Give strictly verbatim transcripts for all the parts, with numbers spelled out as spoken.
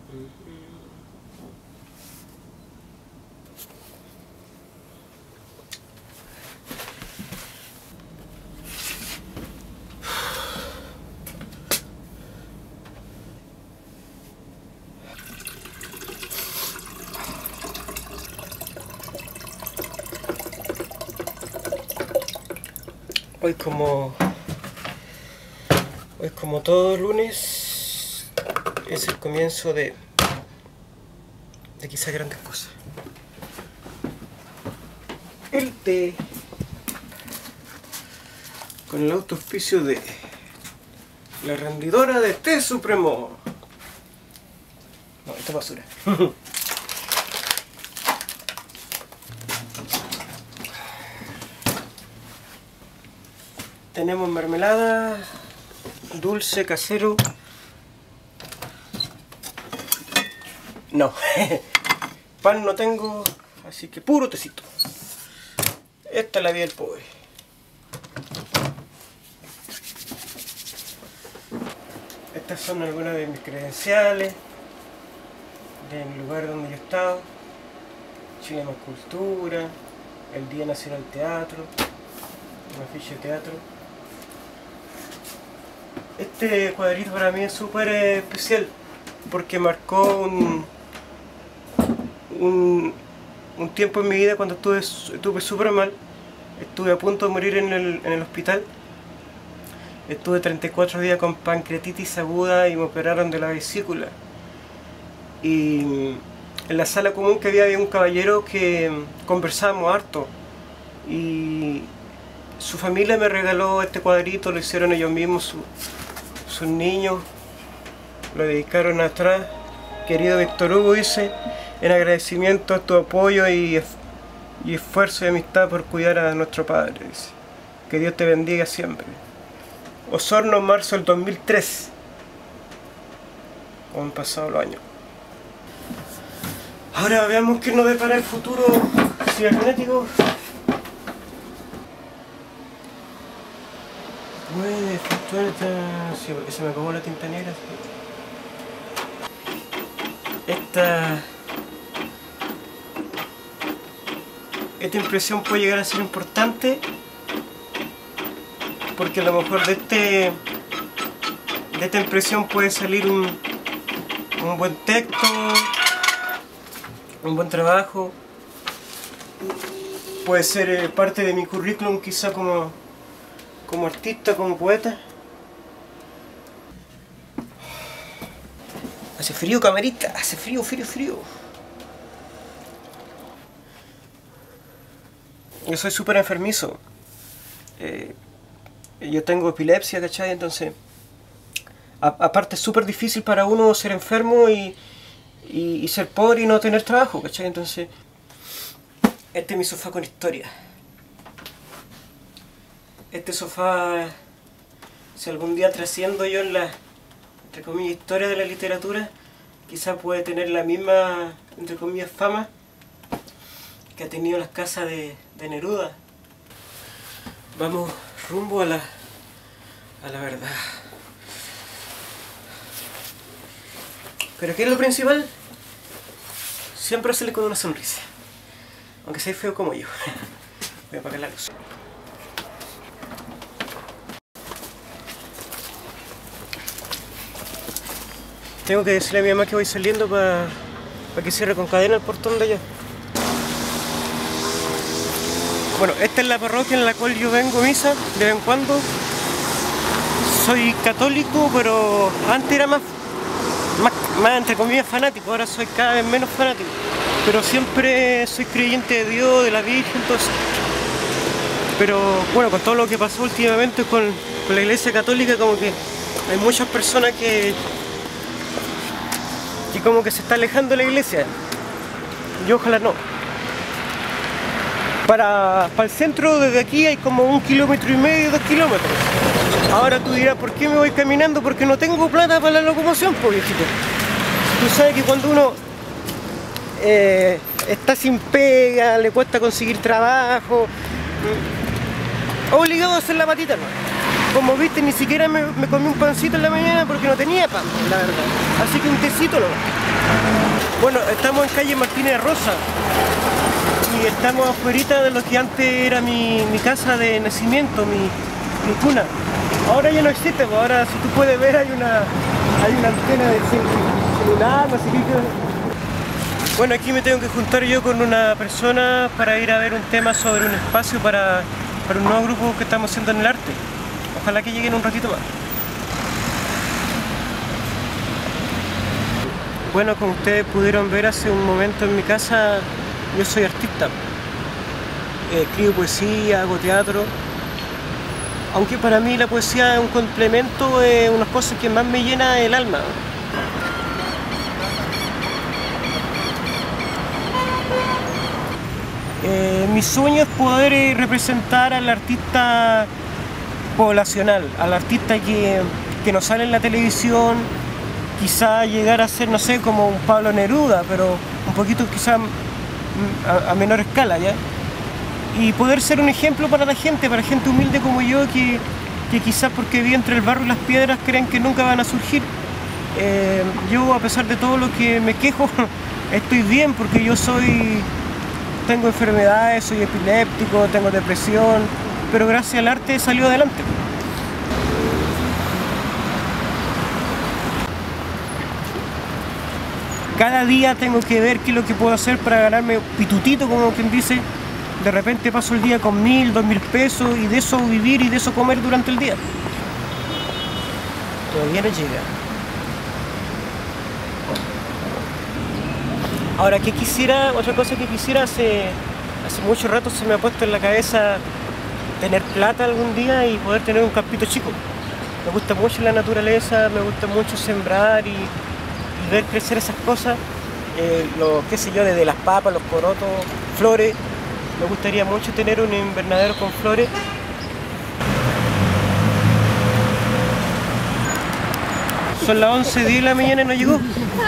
Hoy como hoy como todo lunes es el comienzo de de quizás grandes cosas. El té con el auspicio de la rendidora de té supremo. No, esta es basura. Tenemos mermelada, dulce casero. No, pan no tengo, así que puro tecito. Esta es la vida del pobre. Estas son algunas de mis credenciales del lugar donde yo he estado. Chile Más Cultura, el Día Nacional del Teatro, un afiche de teatro. Este cuadrito para mí es súper especial porque marcó un, un, un tiempo en mi vida cuando estuve estuve súper mal. Estuve a punto de morir en el, en el hospital. Estuve treinta y cuatro días con pancreatitis aguda y me operaron de la vesícula. Y en la sala común que había, había un caballero que conversábamos harto. Y su familia me regaló este cuadrito, lo hicieron ellos mismos, su, sus niños, lo dedicaron atrás. Querido Víctor Hugo, dice, en agradecimiento a tu apoyo y, y esfuerzo y amistad por cuidar a nuestro padre, dice. Que Dios te bendiga siempre. Osorno, marzo del dos mil tres. Como han pasado los años. Ahora veamos qué nos depara el futuro cibernético. Puede efectuar esta... Sí, porque se me acabó la tinta negra. Esta... Esta impresión puede llegar a ser importante porque a lo mejor de este... de esta impresión puede salir un... un buen texto, un buen trabajo. Puede ser eh, parte de mi currículum quizá como... como artista, como poeta. Hace frío, camarita, hace frío, frío, frío. Yo soy súper enfermizo. Eh, yo tengo epilepsia, ¿cachai? Entonces, a, aparte es súper difícil para uno ser enfermo y, y, y ser pobre y no tener trabajo, ¿cachai? Entonces, este es mi sofá con historia. Este sofá, si algún día trasciendo yo en la, entre comillas, historia de la literatura, quizás puede tener la misma, entre comillas, fama que ha tenido las casas de, de Neruda. Vamos rumbo a la, a la verdad. Pero ¿qué es lo principal? Siempre hacerle con una sonrisa, aunque sea feo como yo. Voy a apagar la luz. Tengo que decirle a mi mamá que voy saliendo para pa que cierre con cadena el portón de allá. Bueno, esta es la parroquia en la cual yo vengo a misa de vez en cuando. Soy católico, pero antes era más, más, más entre comillas fanático, ahora soy cada vez menos fanático. Pero siempre soy creyente de Dios, de la Virgen, entonces. Pero bueno, con todo lo que pasó últimamente con, con la iglesia católica, como que hay muchas personas que y como que se está alejando de la iglesia. Y ojalá no. Para, para el centro desde aquí hay como un kilómetro y medio, dos kilómetros. Ahora tú dirás, ¿por qué me voy caminando? Porque no tengo plata para la locomoción, pues viejito. Tú sabes que cuando uno eh, está sin pega, le cuesta conseguir trabajo, obligado a hacer la patita, ¿no? Como viste, ni siquiera me, me comí un pancito en la mañana porque no tenía pan, la verdad. Así que un tecito no. Bueno, estamos en calle Martínez Rosa y estamos afuera de lo que antes era mi, mi casa de nacimiento, mi, mi cuna. Ahora ya no existe, pues ahora si tú puedes ver hay una, hay una antena de celular, no sé qué. Bueno, aquí me tengo que juntar yo con una persona para ir a ver un tema sobre un espacio para, para un nuevo grupo que estamos haciendo en el arte. Ojalá que lleguen un ratito más. Bueno, como ustedes pudieron ver hace un momento en mi casa, yo soy artista. Eh, escribo poesía, hago teatro. Aunque para mí la poesía es un complemento, es una cosa que más me llena el alma. Eh, mi sueño es poder eh, representar al artista poblacional, al artista que, que no sale en la televisión, quizá llegar a ser, no sé, como un Pablo Neruda, pero un poquito quizá a, a menor escala, ¿ya? Y poder ser un ejemplo para la gente, para gente humilde como yo, que, que quizás porque vive entre el barro y las piedras creen que nunca van a surgir. Eh, yo, a pesar de todo lo que me quejo, estoy bien porque yo soy, tengo enfermedades, soy epiléptico, tengo depresión, pero gracias al arte he salido adelante. Cada día tengo que ver qué es lo que puedo hacer para ganarme pitutito, como quien dice. De repente paso el día con mil, dos mil pesos y de eso vivir y de eso comer durante el día. Todavía no llega. Ahora, ¿qué quisiera? Otra cosa que quisiera, hace, hace mucho rato se me ha puesto en la cabeza tener plata algún día y poder tener un campito chico. Me gusta mucho la naturaleza, me gusta mucho sembrar y ver crecer esas cosas, eh, lo, qué sé yo, desde las papas, los porotos, flores. Me gustaría mucho tener un invernadero con flores. Son las once diez de la mañana y no llegó.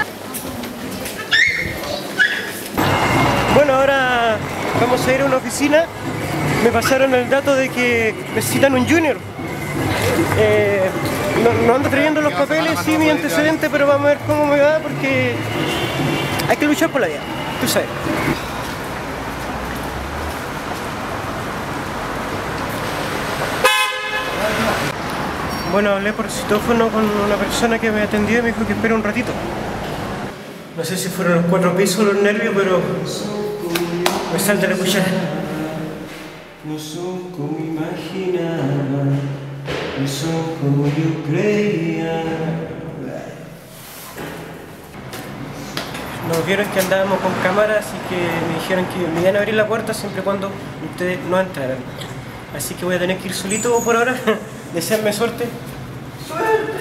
Bueno, ahora vamos a ir a una oficina. Me pasaron el dato de que necesitan un junior. Eh, no, no ando trayendo los papeles, sí, mi antecedente, pero vamos a ver cómo me va porque hay que luchar por la vida, tú sabes. Bueno, hablé por citófono con una persona que me atendió y me dijo que espera un ratito. No sé si fueron los cuatro pisos los nervios, pero me salta la cuchara. No son como imaginaba, no son como yo creía. Nos vieron que andábamos con cámaras y que me dijeron que me iban a abrir la puerta siempre y cuando ustedes no entraran. Así que voy a tener que ir solito por ahora. Desearme suerte. ¡Suerte!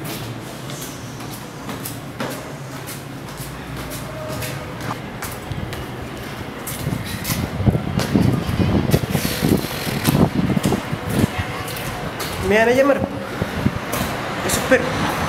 Me van a llamar. Eso espero.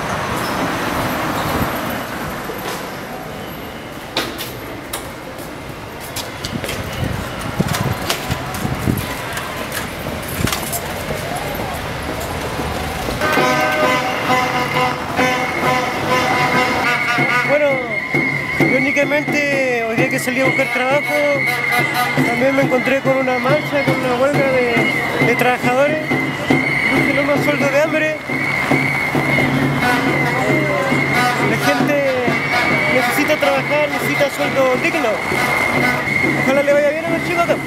Bueno, irónicamente hoy día que salí a buscar trabajo también me encontré con una marcha, con una huelga de, de trabajadores. Que no más sueldo de hambre. La gente necesita trabajar, necesita sueldo digno. Ojalá le vaya bien a los chicos acá.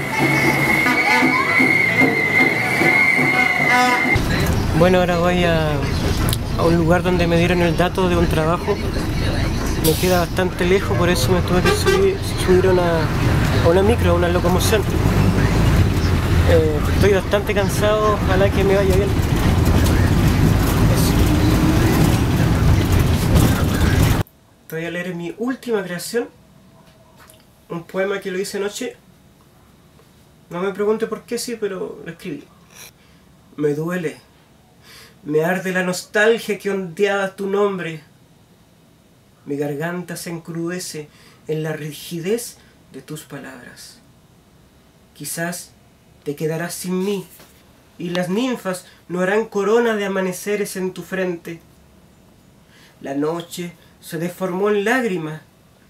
Bueno, ahora voy a, a un lugar donde me dieron el dato de un trabajo. Me queda bastante lejos, por eso me tuve que subir, subir a, una, a una micro, a una locomoción. Eh, estoy bastante cansado, ojalá que me vaya bien. Eso. Te voy a leer mi última creación, un poema que lo hice anoche. No me pregunte por qué, sí, pero lo escribí. Me duele, me arde la nostalgia que ondeaba tu nombre. Mi garganta se encrudece en la rigidez de tus palabras. Quizás te quedarás sin mí, y las ninfas no harán corona de amaneceres en tu frente. La noche se deformó en lágrimas,